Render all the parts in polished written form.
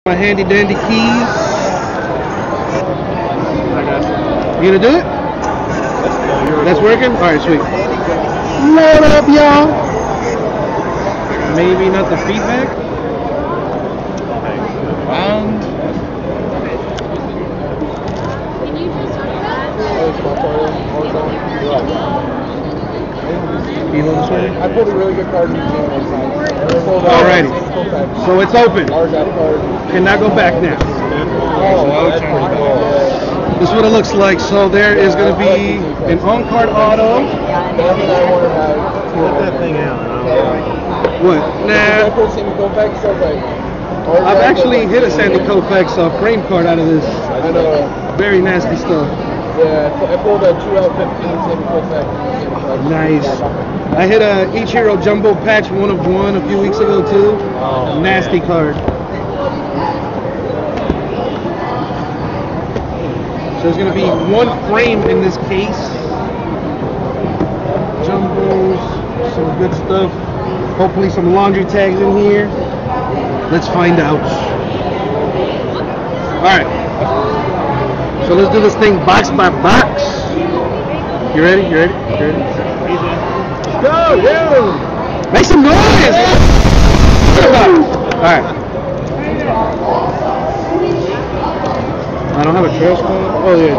My handy dandy keys. You gonna do it? That's working? Alright, sweet. What up, y'all? Maybe not the feedback. I pulled a really good card in New Zealand. Alrighty. So it's open. Cannot go back now. This is what it looks like. So there is going to be an on-card auto. Put that thing out. What? Nah. I've actually hit a Sandy Koufax frame card out of this. I know. Very nasty stuff. Yeah, I pulled a 2 out 15 Sandy Koufax. Nice. I hit a Ichiro Jumbo Patch 1 of 1 a few weeks ago too. Oh, nasty card. So there's going to be 1 frame in this case. Jumbos, some good stuff. Hopefully some laundry tags in here. Let's find out. Alright. So let's do this thing box by box. You ready? You ready? You ready? Let's go, yo! Make some noise! Alright. I don't have a trail spot. Oh, yeah.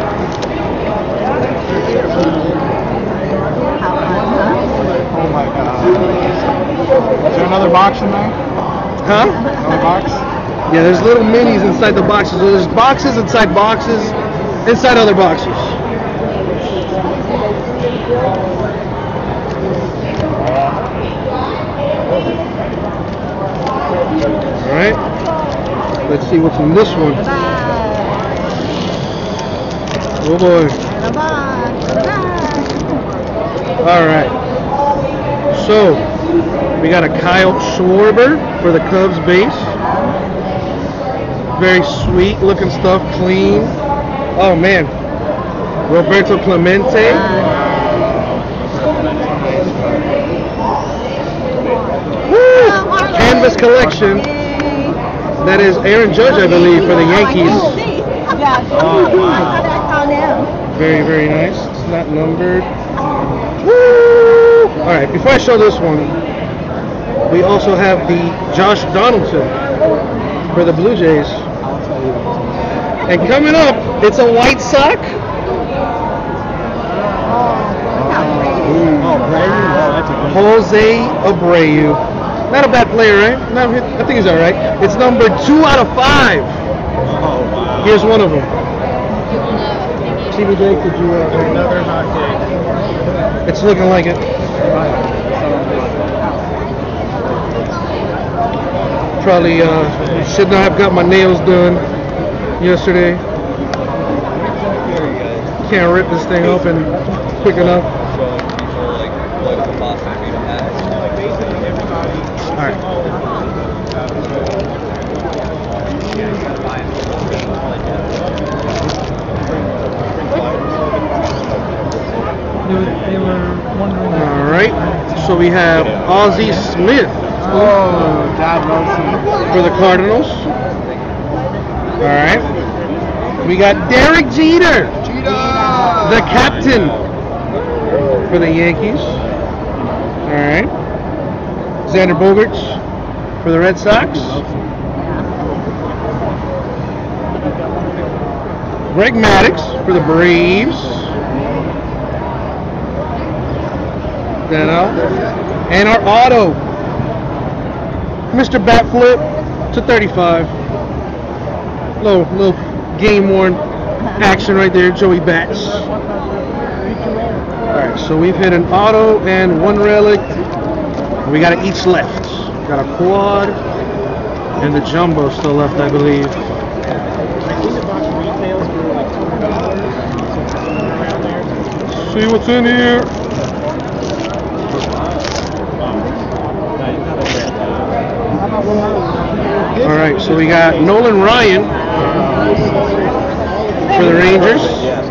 Oh my god. Is there another box in there? Huh? Another box? Yeah, there's little minis inside the boxes. So there's boxes inside boxes, inside other boxes. Alright. Let's see what's in this one. Oh boy. Alright. So, we got a Kyle Schwarber for the Cubs base. Very sweet looking stuff, clean. Oh man. Roberto Clemente. Woo! Canvas collection. That is Aaron Judge, I believe, for the Yankees. Very, very nice. It's not numbered. Woo! Alright, before I show this one, we also have the Josh Donaldson for the Blue Jays. And coming up, it's a white sock. Jose Abreu. Not a bad player, right? No, I think he's alright. It's number 2 out of 5. Here's one of them. CBJ, could you... Another hot cake. It's looking like it. Probably should not have got my nails done yesterday. Can't rip this thing open quick enough. Alright. Alright, so we have Ozzie Smith. Oh, God loves him. For the Cardinals. Alright. We got Derek Jeter. The captain for the Yankees. Alright. Xander Bogaerts for the Red Sox. Greg Maddux for the Braves. And our auto, Mr. Batflip to 35. Little game-worn action right there, Joey Bats. Alright, so we've hit an auto and 1 relic. We got each left. Got a quad and the jumbo still left, I believe. See what's in here. Alright, so we got Nolan Ryan for the Rangers.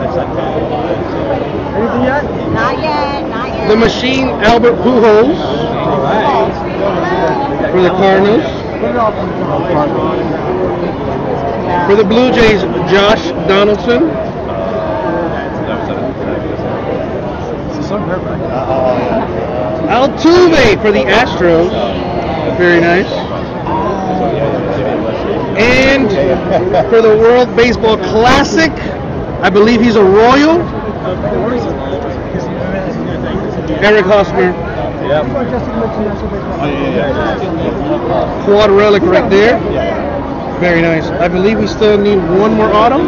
Not yet. The Machine, Albert Pujols for the Cardinals. For the Blue Jays, Josh Donaldson. Altuve for the Astros. Very nice. And for the World Baseball Classic, I believe he's a Royal. Eric Hosmer. Quad relic right there. Very nice. I believe we still need one more auto.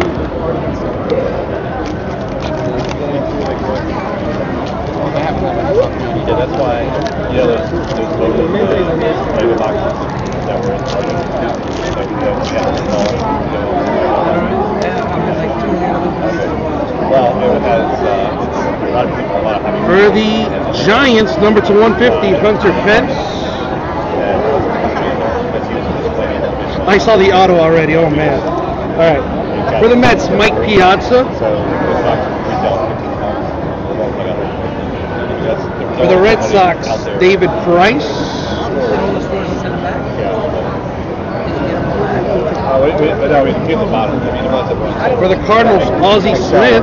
Yeah, that's why, there's flavor boxes that were in well, it has, a lot of people, a lot of having. For the Giants, number to 150, Hunter Pence. I saw the auto already. Oh man. All right. For the Mets, Mike Piazza. For the Red Sox, David Price. For the Cardinals, Ozzie Smith.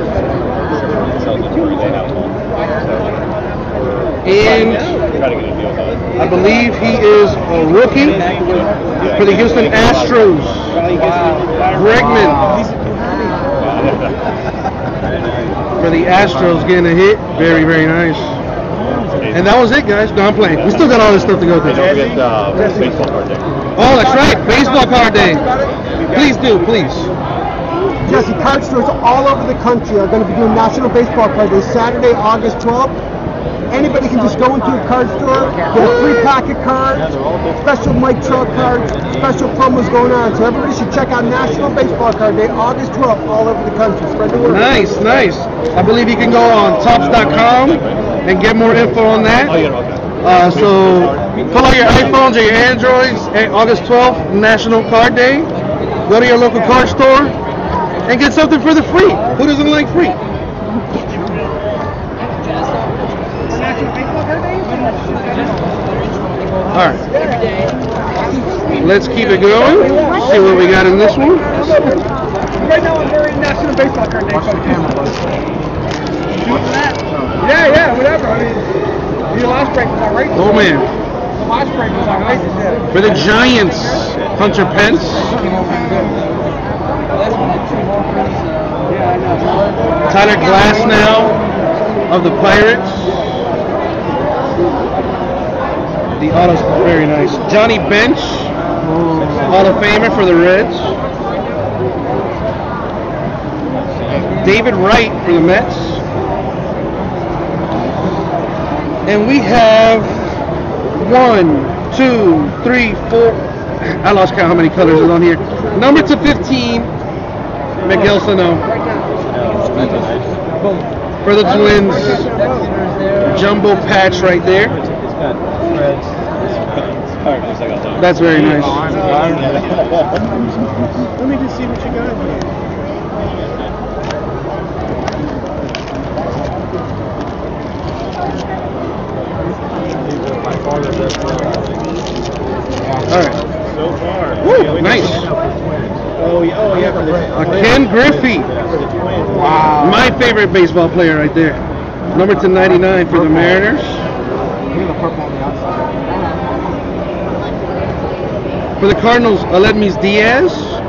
And I believe he is a rookie for the Houston Astros. Bregman. For the Astros, getting a hit. Very, very nice. And that was it, guys. No, I'm playing. We still got all this stuff to go through. Baseball card day. Oh, that's right. Baseball card day. Please do, please. Jesse, card stores all over the country are going to be doing National Baseball Card Day Saturday, August 12th. Anybody can just go into a card store, get a free pack of cards, special Mike Trout cards, special promos going on. So everybody should check out National Baseball Card Day, August 12th, all over the country. Spread the word. Nice, nice. I believe you can go on Topps.com and get more info on that. So pull out your iPhones or your Androids at August 12th, National Card Day. Go to your local card store and get something for the free. Who doesn't like free? Alright. Let's keep it going. See what we got in this one. Right now I'm very National Baseball Card Day. Yeah, whatever. I mean, your last break was outrageous. Oh man. The last break was outrageous. For the Giants, Hunter Pence. Tyler Glass now of the Pirates. The auto's very nice. Johnny Bench, Hall of Famer for the Reds. David Wright for the Mets. And we have 1, 2, 3, 4. I lost count how many colors is on here. Number to 15, Miguel Sano. For the Twins, jumbo patch right there. That's very nice. Let me just see what you got here. Alright. So far. Woo, nice. Oh yeah. Ken Griffey. Wow. My favorite baseball player right there. Number to 99 for the Mariners. Look at the purple on the outside. For the Cardinals, Aledmys Diaz.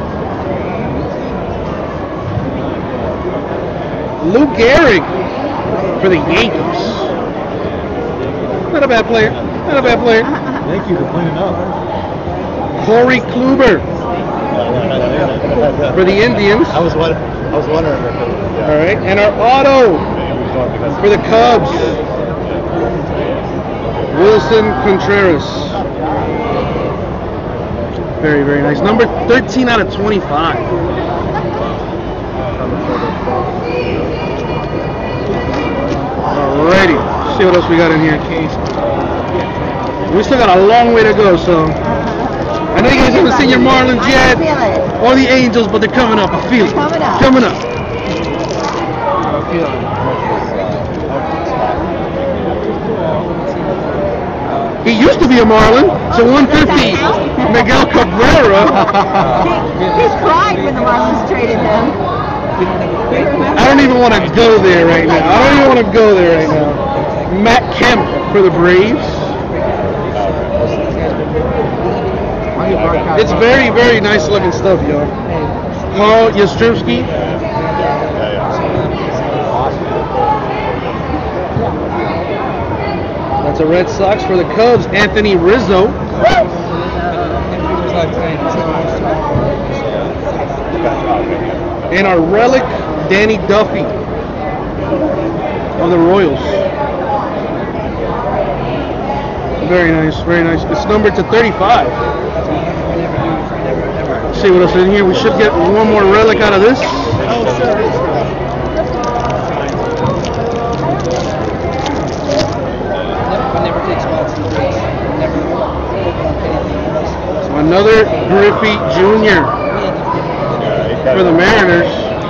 Lou Gehrig for the Yankees. Not a bad player. Not a bad player. Thank you for cleaning up. Corey Kluber for the Indians. I was wondering. All right, and our auto for the Cubs, Wilson Contreras. Very, very nice. Number 13 out of 25. Alrighty, see what else we got in here. We still got a long way to go, so I know you guys haven't seen your Marlins yet, or the Angels, but they're coming up. I feel it. Coming up. He used to be a Marlin, so 150. Miguel Cabrera. He cried when the Marlins traded him. I don't even want to go there right now. I don't even want to go there right now. Matt Kemp for the Braves. It's very, very nice looking stuff, y'all. Carl Yastrzemski. That's a Red Sox. For the Cubs, Anthony Rizzo. And our relic, Danny Duffy of the Royals. Very nice, very nice. It's numbered to 35. Let's see what else is in here. We should get one more relic out of this. Another Griffey Jr. for the Mariners.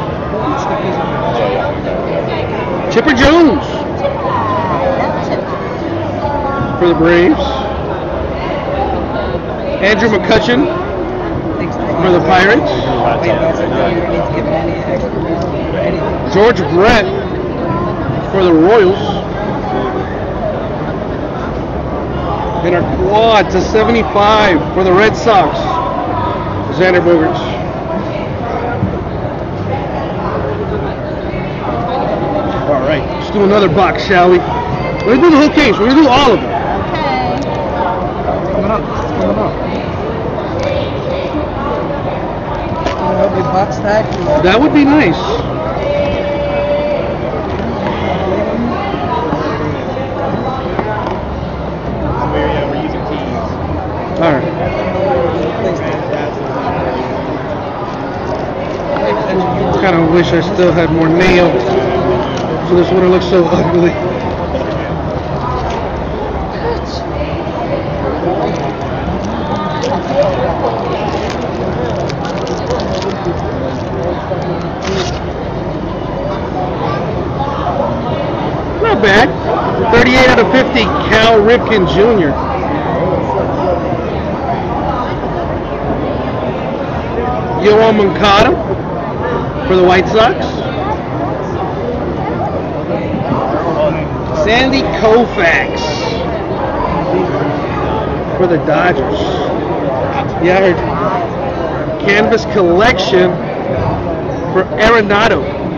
Chipper Jones for the Braves. Andrew McCutchen for the Pirates. George Brett for the Royals. And our quad to 75 for the Red Sox, Xander Bogaerts. All right, let's do another box, shall we? We're going to do the whole case. We're going to do all of them. Coming up. Big box tag. That would be nice. All right. Kind of wish I still had more nails, so this wouldn't look so ugly. Not bad. 38 out of 50, Cal Ripken Jr. Yoan Moncada for the White Sox. Sandy Koufax for the Dodgers. Yeah, I heard. Canvas collection for Arenado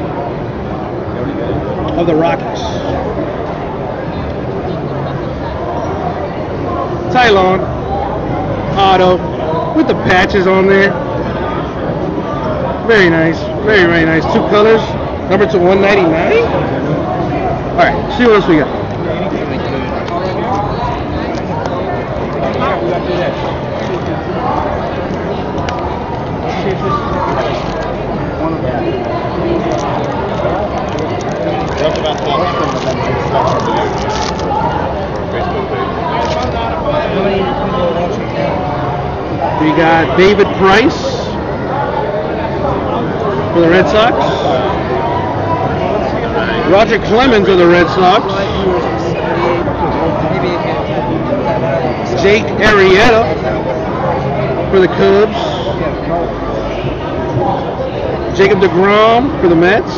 of the Rockies. Tylon auto with the patches on there. Very nice, very, very nice. Two colors, number to 199. All right, see what else we got. We got David Price for the Red Sox. Roger Clemens of the Red Sox. Jake Arrieta for the Cubs. Jacob deGrom for the Mets.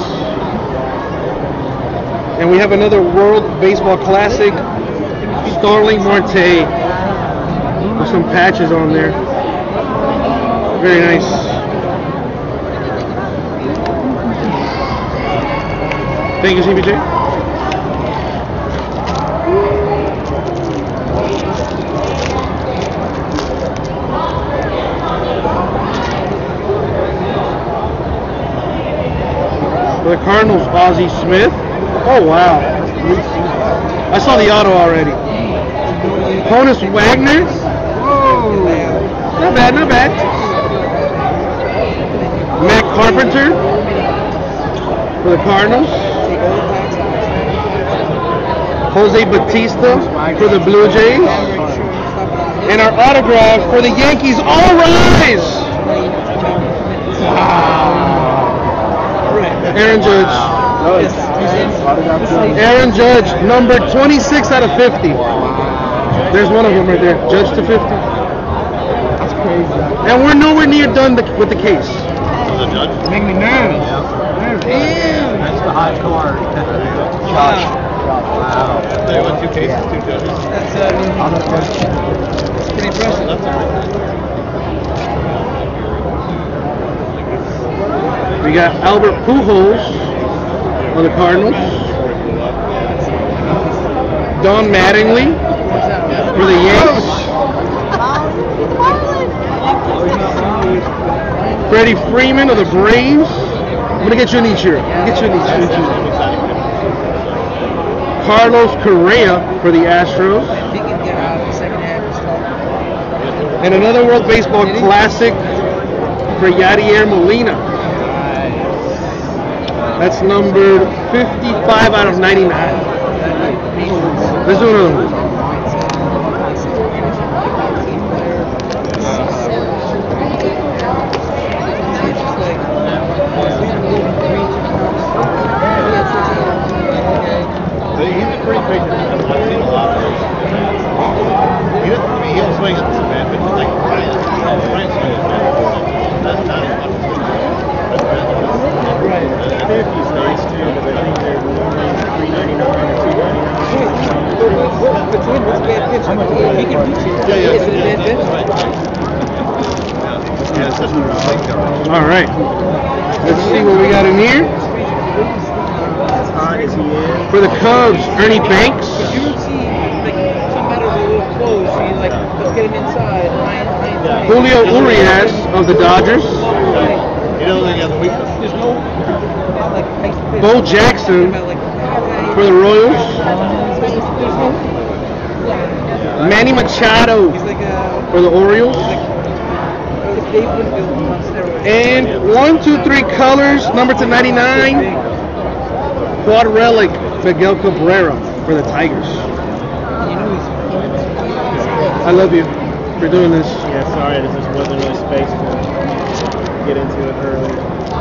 And we have another World Baseball Classic, Starling Marte, with some patches on there. Very nice. Thank you, CBJ. For the Cardinals, Ozzie Smith. Oh, wow. I saw the auto already. Honus Wagner. Whoa. Not bad, not bad. Matt Carpenter for the Cardinals. Jose Bautista for the Blue Jays. And our autograph for the Yankees. All rise! Aaron Judge. Aaron Judge, number 26 out of 50. There's one of them right there. Judge to 50. And we're nowhere near done with the case. Make me nervous. Damn. That's the hot card. Josh. Wow. There were 2 cases, 2 judges. That's pretty impressive. We got Albert Pujols of the Cardinals. Don Mattingly for the Yankees. Freddie Freeman of the Braves. I'm gonna get you an Ichiro. Carlos Correa for the Astros. And another World Baseball Classic for Yadier Molina. That's numbered 55 out of 99. Let's do another one. He's pretty crazy. I've seen a lot of those. He'll swing at this man, but he's like Brian swing at that. That's not as much. Right. 50's nice too, but I think they're normally $3.99 or $2.99. Between what's bad pitch, he can beat you. Yeah. Is it a bad pitch? Yeah, especially when it's like that. All right. Let's see what we got in here. As hot as he is. For the Cubs, Ernie Banks. You would see, like, some batters are a little close. So you like, let's get him inside. Julio Urias of the Dodgers. You know, they got the weakness. There's no, like, ice pitch. Bo Jackson Like, for the Royals. Manny Machado he's like a, for the Orioles. Dave Winfield on steroids. And 1, 2, 3 colors, number to 99. Quad relic, Miguel Cabrera for the Tigers. I love you for doing this. Yeah, sorry, there just wasn't really space to get into it early.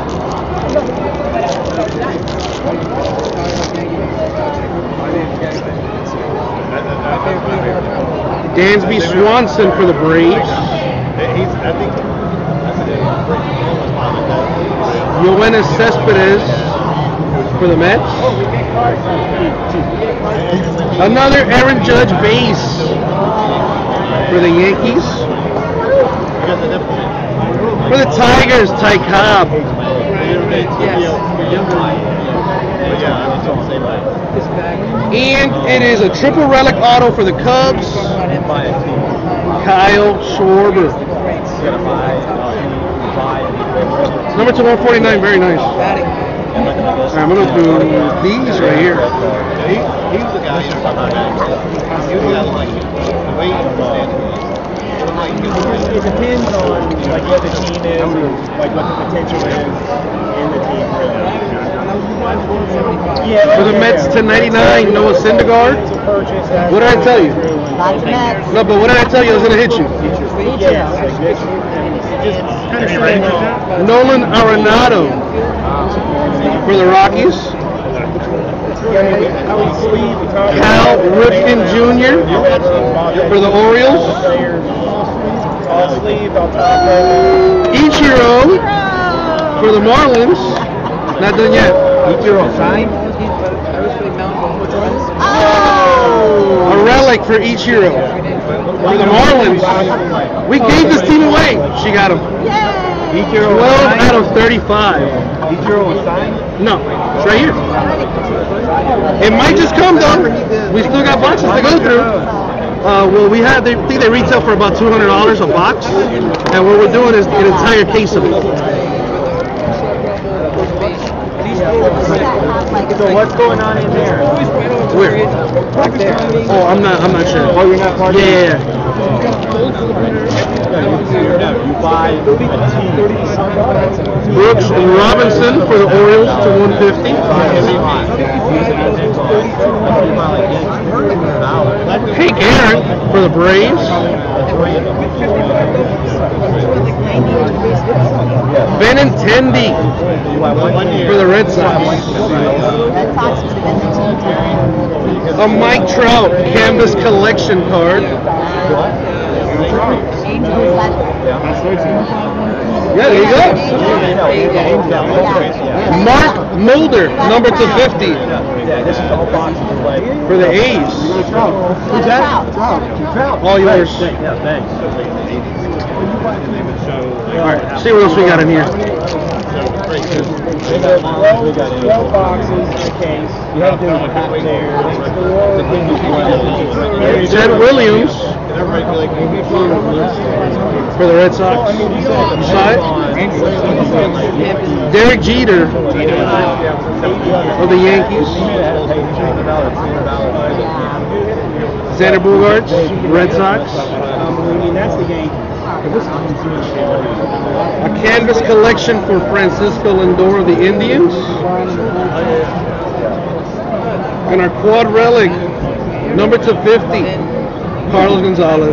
Dansby Swanson for the Braves. I think Yoenis Cespedes for the Mets. Another Aaron Judge base for the Yankees. For the Tigers, Ty Cobb. And it is a triple relic auto for the Cubs, Kyle Schwarber. Number to 149, very nice. Alright, I'm going to do these right here. He's the guy you're talking about. He was like the way he understands it. It depends on like what the team is, or like what the potential is in the team. Yeah, For the Mets to 99, Noah Syndergaard. What did I tell you? Lots of Mets. No, but what did I tell you? I was going to hit you. Yeah, Nolan Arenado for the Rockies. Cal Ripken Jr. for the Orioles. Ichiro for the Marlins. Not done yet. Ichiro signed? A relic for Ichiro for the Marlins. We gave this team away. She got him. 12 out of 35. Ichiro was signed? No, it's right here. It might just come though. We still got boxes to go through. Well, we have. They think they retail for about $200 a box, and what we're doing is an entire case of it. So what's going on in there? Where? Oh, I'm not sure. Oh, you're not part of it? Yeah. You buy the team. Brooks Robinson for the Orioles to 150. Hank Aaron for the Braves. Benintendi for the Red Sox. A Mike Trout canvas collection card. That's their team. Yeah, there you go. Yeah. Mark Mulder, number to 50 Yeah, this is all boxes. Like, for the A's. Who's that? Trout. All yours. yeah, thanks. All right, see what else we got in here. We got 12 boxes in a case. You have to do a pack there. Ted Williams for the Red Sox. Side. Derek Jeter of the Yankees. Xander Bogaerts, Red Sox. I mean, that's the game. A canvas collection for Francisco Lindor of the Indians. And our quad relic, number to 50, Carlos Gonzalez.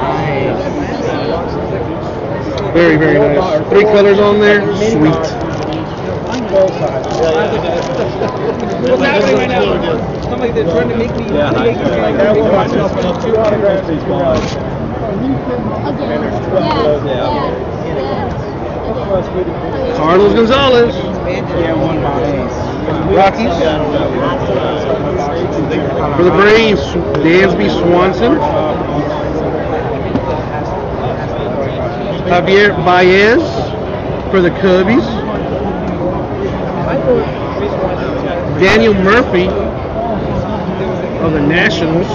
Very, very nice. 3 colors on there. Sweet. What's happening right now? Somebody that's trying to make me. Yeah, I want myself 2 autographs. These guys. Carlos Gonzalez. Rockies. For the Braves, Dansby Swanson. Javier Baez for the Cubbies. Daniel Murphy of the Nationals.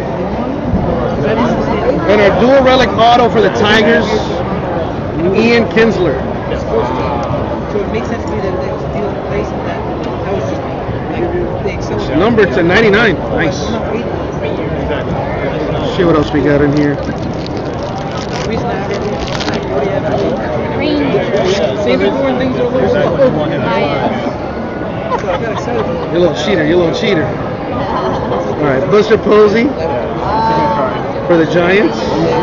And our dual relic auto for the Tigers, Ian Kinsler. So it makes sense to me that they steal the place and that was just the accelerator. Number to 99. Nice. See what else we got in here. Same before when things are a little slow. You're a little cheater. You're a little cheater. All right, Buster Posey for the Giants.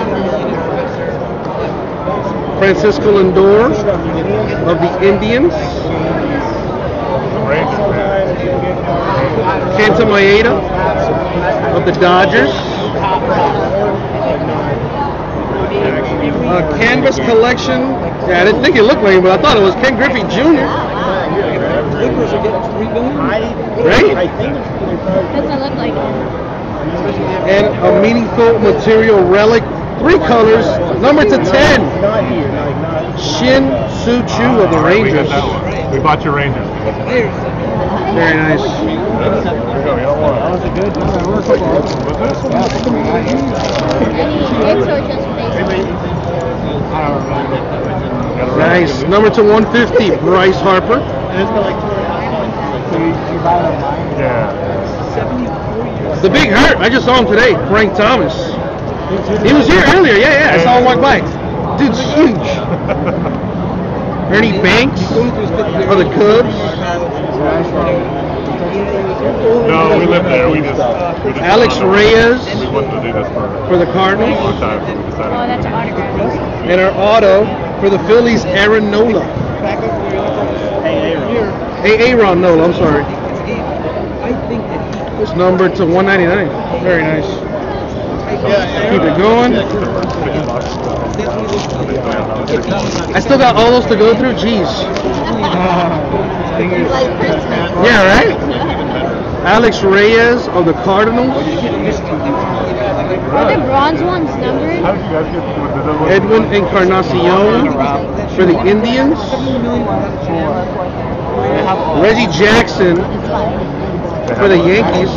Francisco Lindor of the Indians. Kenta Maeda of the Dodgers. A canvas collection. Yeah, I didn't think it looked like him, but I thought it was Ken Griffey Jr. Right? Doesn't look like it. And a meaningful material relic. 3 colors. Number to 10. Shin Soo Choo of the Rangers. We bought your Rangers. Very nice. Nice. Number to 150, Bryce Harper. Yeah. The Big Hurt. I just saw him today. Frank Thomas. He was here earlier. Yeah. I saw him walk by. Dude's huge. Ernie Banks for the Cubs. No, we live there. We just Alex Reyes We wanted to do this for the Cardinals. a long time, so we decided. Oh, that's an autograph. And our auto for the Phillies, Aaron Nola. Aaron Nola, I'm sorry. It's numbered to 199. Very nice. Keep it going. I still got all those to go through. Jeez. Yeah, right? Alex Reyes of the Cardinals. Are the bronze ones numbered? How did you guys get Edwin Encarnacion for the Indians. Reggie Jackson for the Yankees.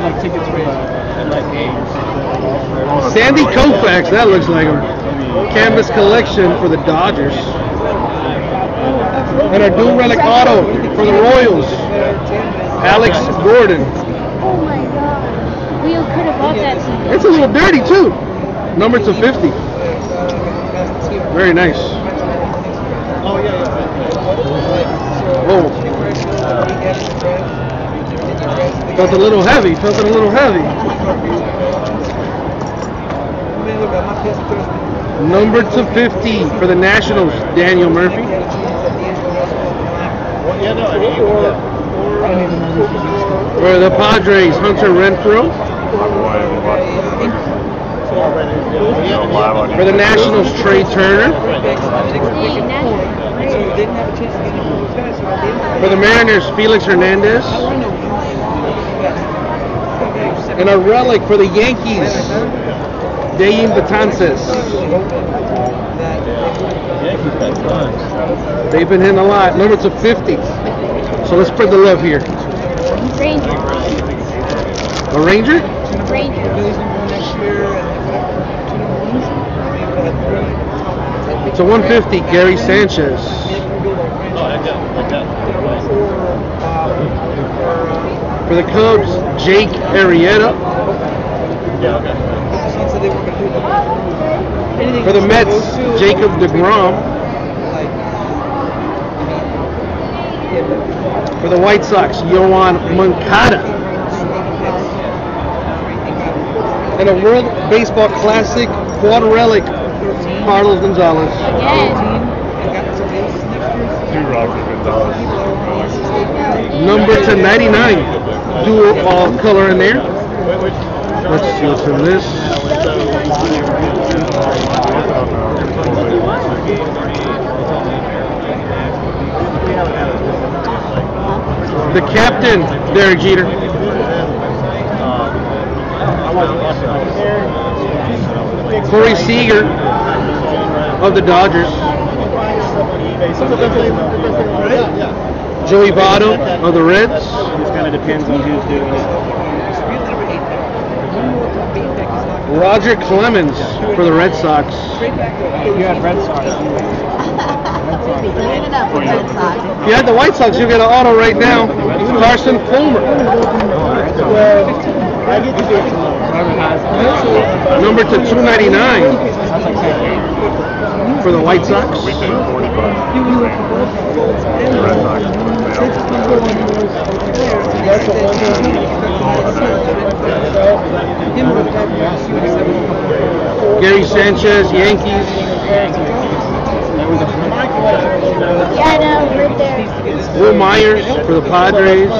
Sandy Koufax, that looks like him. Canvas collection for the Dodgers. And our dual relic auto for the Royals, Alex Gordon. Oh my god. We could have bought that season. It's a little dirty too. Number to 50. Very nice. Whoa. Felt a little heavy. Number to 50 for the Nationals, Daniel Murphy. For the Padres, Hunter Renfroe. For the Nationals, Trey Turner. For the Mariners, Felix Hernandez. And a relic for the Yankees, Dayin Betances. They've been hitting a lot. Number to 50. So let's spread the love here. Ranger. A Ranger? Ranger. It's a 150, Gary Sanchez. For the Cubs, Jake Arrieta. For the Mets, Jacob deGrom. For the White Sox, Yoan Moncada. And a World Baseball Classic quad relic, Carlos Gonzalez. Number to 99, dual all color in there. Let's see what's in this. The captain, Derek Jeter. Corey Seager of the Dodgers. Joey Votto of the Reds. Just kind of depends on who's doing it. Roger Clemens for the Red Sox. You had Red Sox. Leave it up for Red Sox. If you had the White Sox, you'll get an auto right now. Carson Fulmer. Number to 299 for the White Sox. Gary Sanchez, Yankees. Yeah, no, right there. Will Myers for the Padres.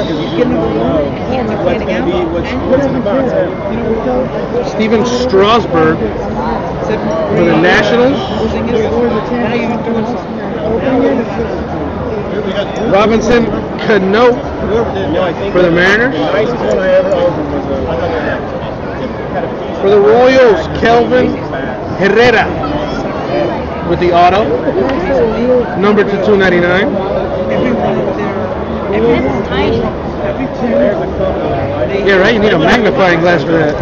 Steven Strasburg for the Nationals. Robinson Cano for the Mariners. For the Royals, Kelvin Herrera with the auto. Number to 299. That's tiny. Yeah, right? You need a magnifying glass for that.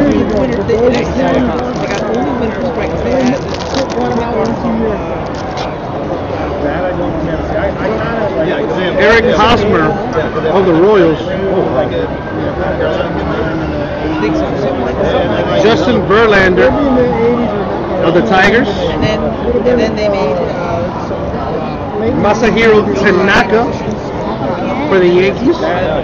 Eric Hosmer of the Royals. Justin Verlander of the Tigers. And then they made Masahiro Tanaka for the Yankees.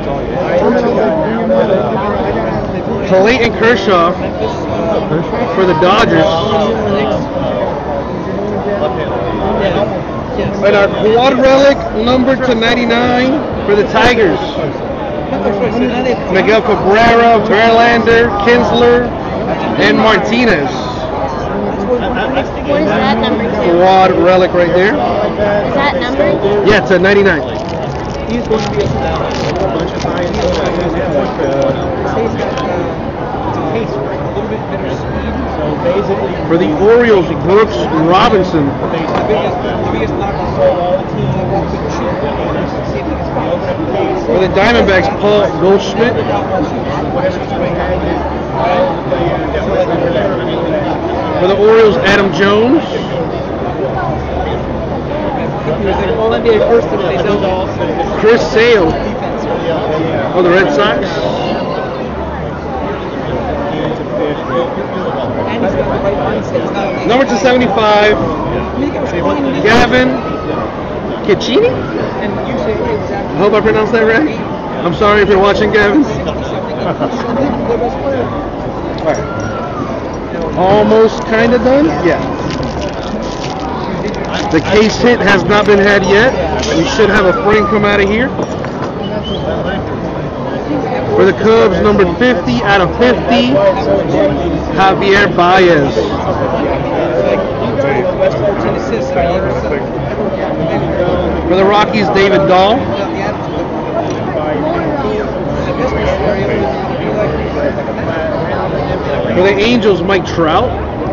Clayton Kershaw for the Dodgers. And our quad relic number to 99 for the Tigers. Miguel Cabrera, Verlander, Kinsler, and Martinez. What is that number to? Quad relic right there. Is that number? Yeah, it's a 99. he's going to be a bunch of high and low. For the Orioles, Brooks Robinson. For the Diamondbacks, Paul Goldschmidt. For the Orioles, Adam Jones. Chris Sale of the Red Sox. Number 275, Gavin Cecchini? I hope I pronounced that right. I'm sorry if you're watching, Gavin. Alright. Almost kind of done? Yeah. The case hit has not been had yet. We should have a frame come out of here. For the Cubs, number 50 out of 50, Javier Baez. For the Rockies, David Dahl. For the Angels, Mike Trout.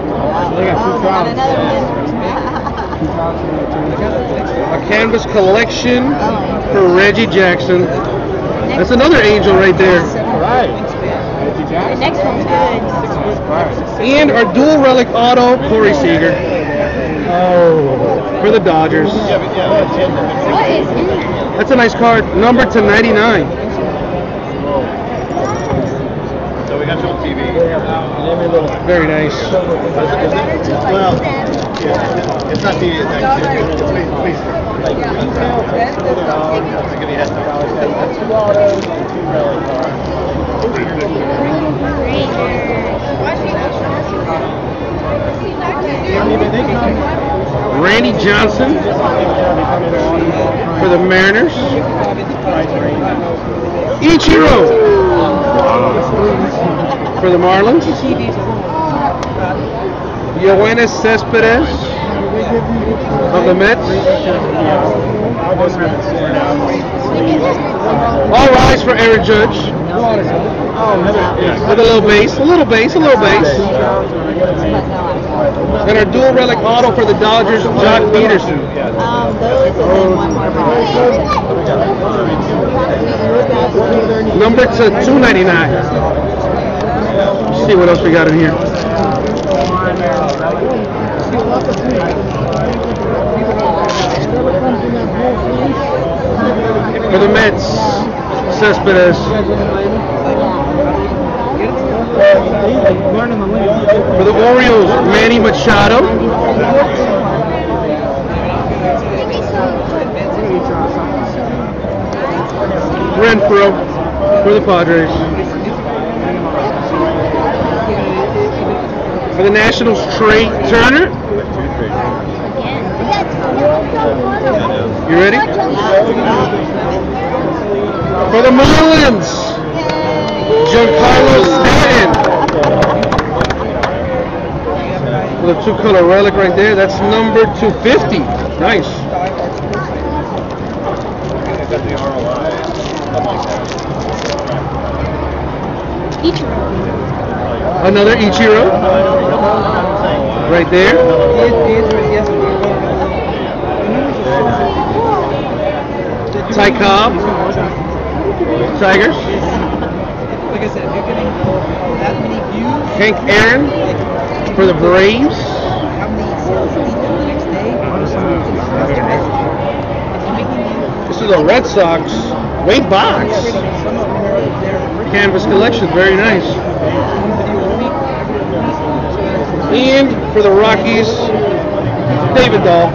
A canvas collection for Reggie Jackson. That's another Angel right there. The next one's good. And our dual relic auto, Corey Seager. For the Dodgers. What is in that? That's a nice card. Number to 99. So we got you on TV. Very nice. Well, yeah, it's not TV, it's actually it's Facebook. Give me a heads Randy Johnson for the Mariners. Ichiro for the Marlins. Yoenis Cespedes of the Mets. All rise for Aaron Judge. With a little bass, a little bass, a little bass. And our dual relic auto for the Dodgers, Jock Peterson. Those and then one more card. Number to 299. Let's see what else we got in here. For the Mets, Cespedes. For the Orioles, Manny Machado. Renfro for the Padres. For the Nationals, Trey Turner. You ready? For the Marlins, Giancarlo Stanton. With a two-color relic right there. That's number 250. Nice. Another Ichiro. Right there. Ty Cobb. Tigers. Like I said, if you're getting that many views, Hank Aaron for the Braves. how many sales people the next day? This is the Red Sox. Wade Box. Canvas collection. Very nice. And for the Rockies, David Dahl.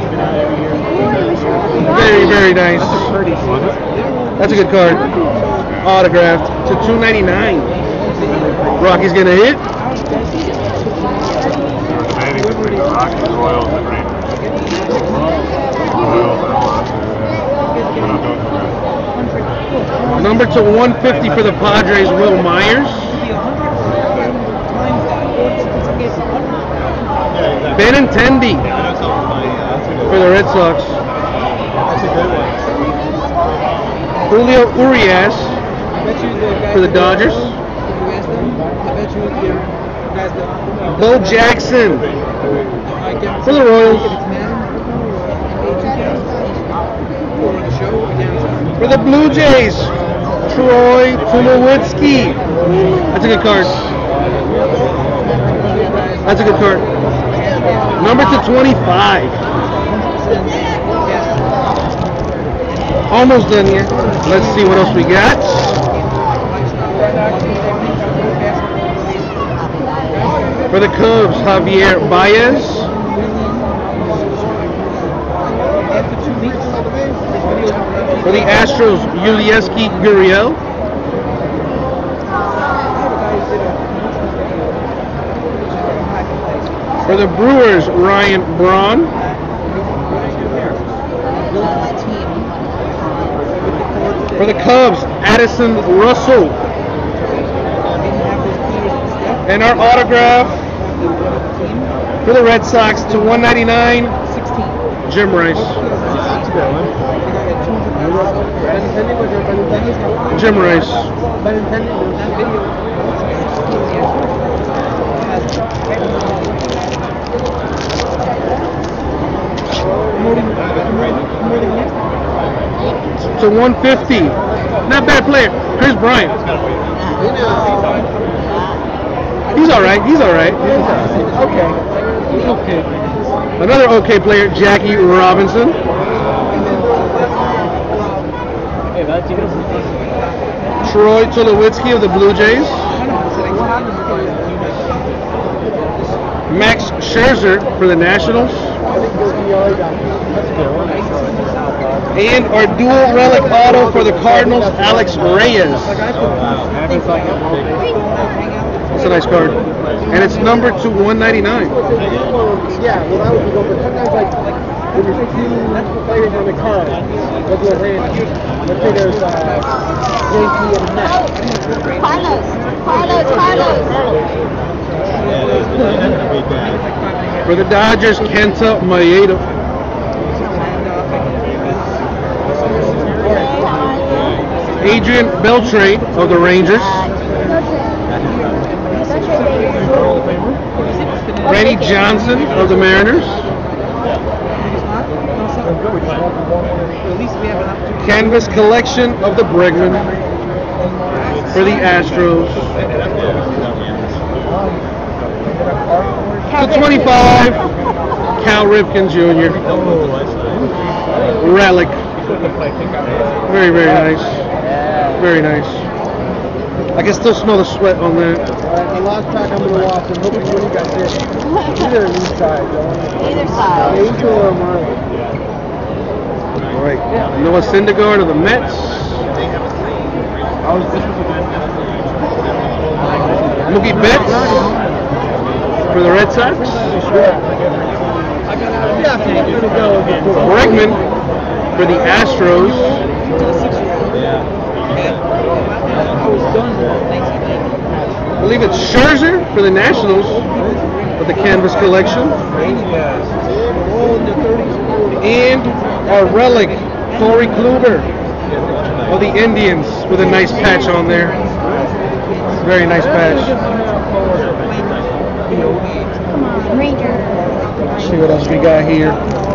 Very, very nice. That's a good card. Autographed to 299. Rockies gonna hit. Number to 150 for the Padres, Will Myers. Benintendi for the Red Sox. Julio Urias for the Dodgers. Bo Jackson for the Royals. For the Blue Jays, Troy Tulowitzki. That's a good card. That's a good card. Number to 25. Almost done here. Let's see what else we got. For the Cubs, Javier Baez. For the Astros, Yulieski Gurriel. For the Brewers, Ryan Braun. For the Cubs, Addison Russell. And our autograph for the Red Sox to 199, Jim Rice. Jim Rice. To 150. Not bad player. Chris Bryant. He's all right. He's all right. Okay. Okay. Another okay player, Jackie Robinson. Troy Tulowitzki of the Blue Jays. Max Scherzer for the Nationals. And our dual relic auto for the Cardinals, Alex Reyes. That's a nice card. And it's numbered to 199. Yeah, well, that would be good. But sometimes, like, when there's two players on the card, let's say there's Yankee and Met. Carlos. For the Dodgers, Kenta Maeda. Adrian Beltre of the Rangers. Randy Johnson of the Mariners. Canvas collection of the Bregman for the Astros. To 25, Cal Ripken Jr. Relic. Very, very nice. Very nice. I can still smell the sweat on that. The last pack I'm going to watch, I'm hoping you got this. Either of these sides. Either side. Angel or Murray. All right. Noah Syndergaard of the Mets. Mookie Betts for the Red Sox. Bregman for the Astros. I believe it's Scherzer for the Nationals with the Canvas collection. And our relic, Corey Kluber of the Indians with a nice patch on there. Very nice patch. Let's see what else we got here.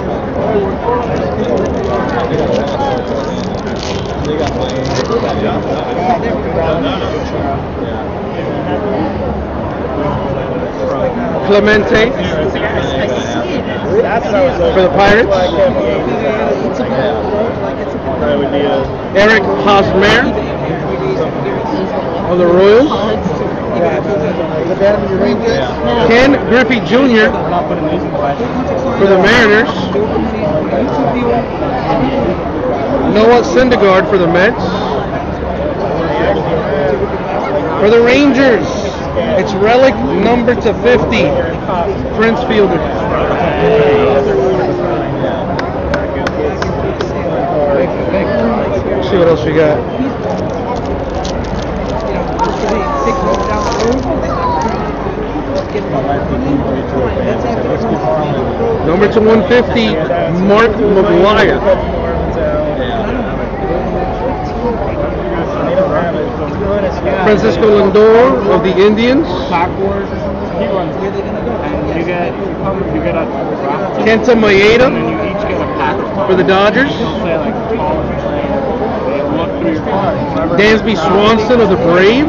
Clemente for the Pirates. Eric Hosmer of the Royals. Ken Griffey Jr. for the Mariners. Noah Syndergaard for the Mets. For the Rangers, it's relic number to 50, Prince Fielder. Let's see what else we got. Number to 150, Mark McGwire. Francisco Lindor of the Indians. Kenta Maeda for the Dodgers. Dansby Swanson of the Braves.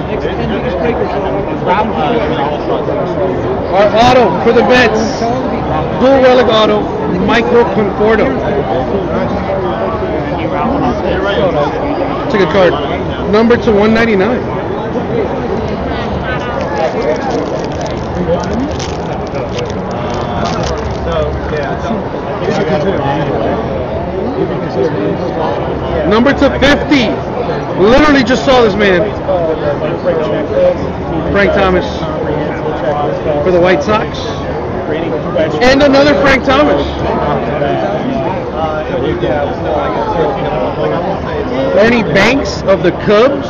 Our auto for the Mets. Dual relic auto, Michael Conforto. It's a good card. Number to 199. Number to 50. Literally just saw this man. Frank Thomas for the White Sox. And another Frank Thomas. Ernie Banks of the Cubs.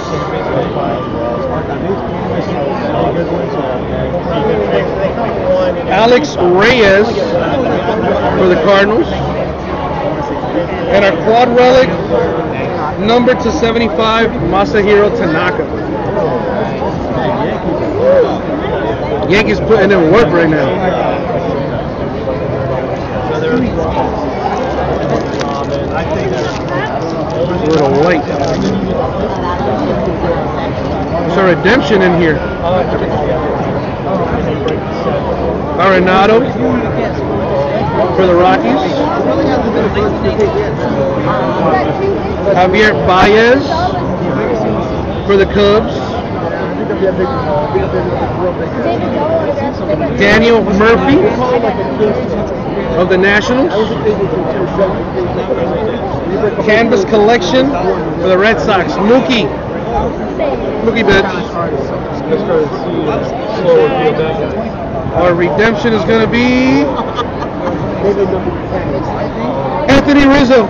Alex Reyes for the Cardinals. And our quad relic, number to 75, Masahiro Tanaka. Yankees putting in work right now. A little late. There's a redemption in here. Arenado for the Rockies. Javier Baez for the Cubs. Daniel Murphy of the Nationals. Canvas collection for the Red Sox. Mookie Betts. Our redemption is going to be Anthony Rizzo.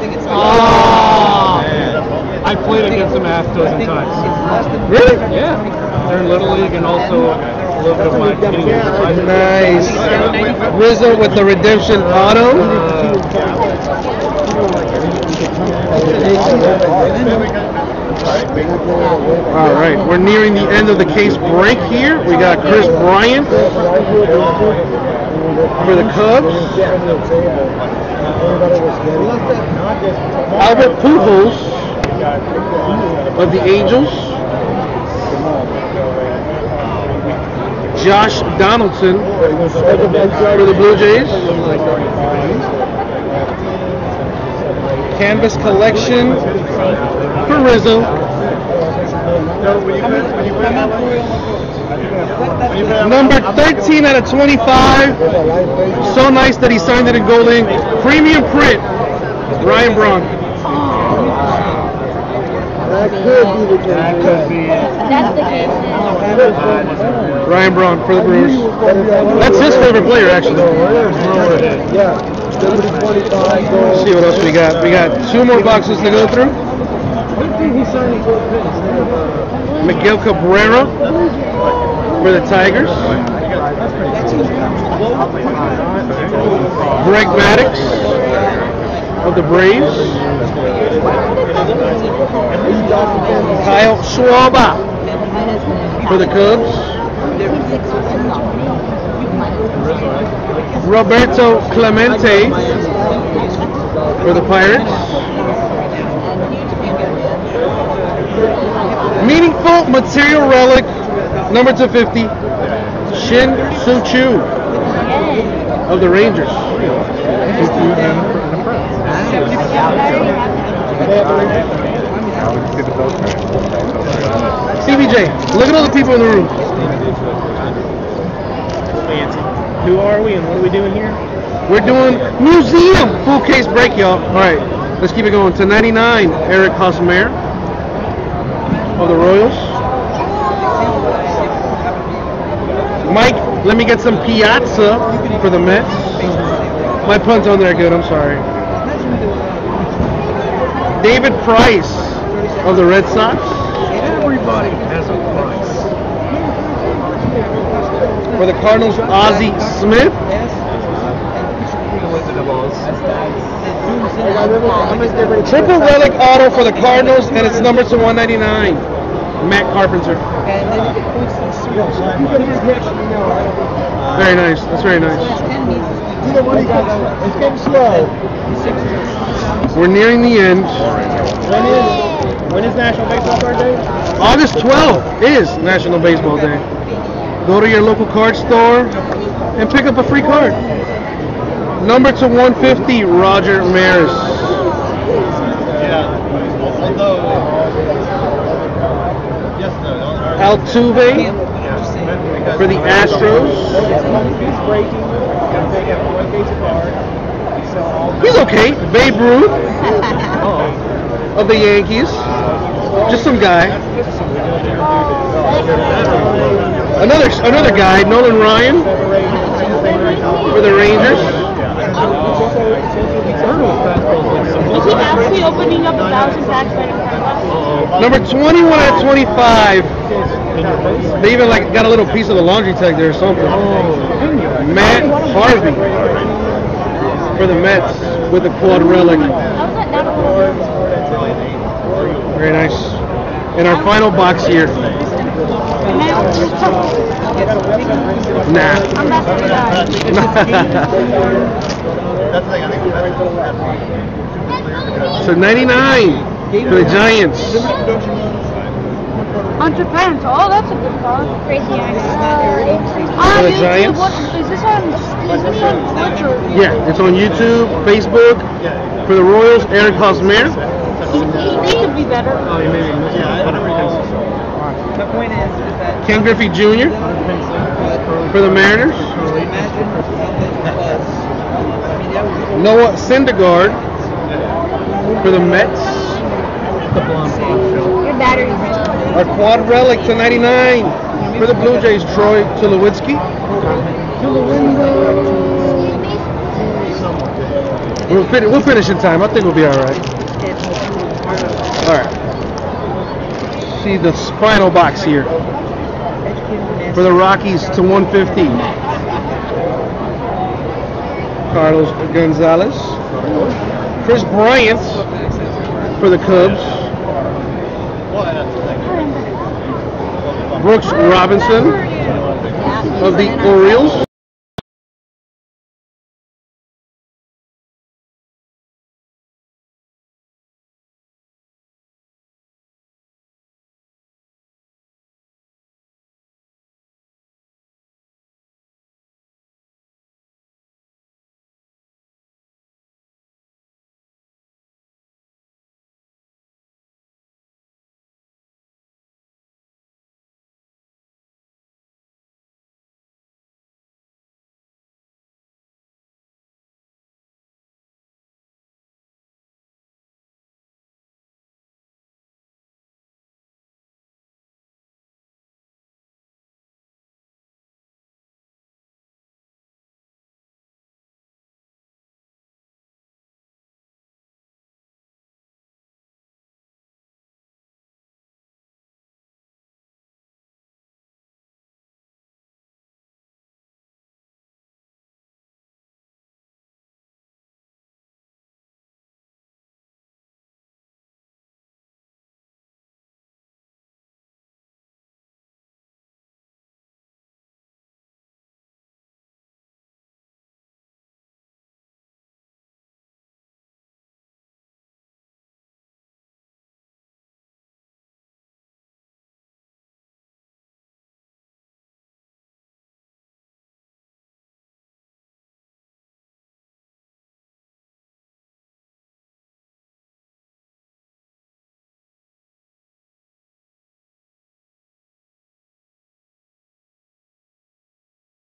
I played against him half dozen times. Really? Yeah. They're in Little League and also a little bit of my hitting. Nice. Rizzo with the redemption auto. All right, we're nearing the end of the case break here. We got Chris Bryant for the Cubs. Albert Pujols of the Angels. Josh Donaldson for the Blue Jays. Canvas collection for Rizzo. Number 13 out of 25. So nice that he signed it in gold ink. Premium print. Ryan Braun. That could be the That's the case. Ryan Braun for the Brewers. That's his favorite player, actually. Yeah. Let's see what else we got. We got 2 more boxes to go through. Miguel Cabrera for the Tigers. Greg Maddux of the Braves. Kyle Schwarber for the Cubs. Roberto Clemente for the Pirates. Meaningful material relic, number 250, Shin Soo Choo of the Rangers. CBJ, look at all the people in the room. Who are we and what are we doing here? We're doing museum full case break, y'all. All right, let's keep it going. To 99, Eric Hosmer of the Royals. Mike, let me get some Piazza for the Mets. My pun's on there good, I'm sorry. David Price of the Red Sox. Everybody has a price. For the Cardinals, Ozzie Smith. Triple relic auto for the Cardinals, and it's numbered to 199. Matt Carpenter. Very nice. That's very nice. It's getting slow. We're nearing the end. When is National Baseball Card Day? August 12th is National Baseball Day. Go to your local card store and pick up a free card. Number to 150, Roger Maris. Altuve for the Astros. He's okay. Babe Ruth of the Yankees. Just some guy. Another guy, Nolan Ryan for the Rangers. Is he actually opening up 1,000 packs right in front of us? Number 21 at 25. They even like got a little piece of the laundry tag there or something. Matt Harvey for the Mets with the quad relic. Very nice. And our final box here. Nah. I'm not the guy. So 99 for the Giants. Hunter Pence. Oh, that's a good card. Crazy eyes. For the Giants. Is this on Twitch or? Yeah, it's on YouTube, Facebook. For the Royals, Eric Hosmer. He could be better. My point is that Ken Griffey Jr. for the Mariners. imagine how much buzz. I mean, that was Noah Syndergaard for the Mets. Your battery's ready. Our quad relic to 99 for the Blue Jays, Troy Tulowitzki. We'll finish in time. I think we'll be all right. All right. See the final box here for the Rockies to 150. Carlos Gonzalez. Chris Bryant for the Cubs. Brooks Robinson of the Orioles.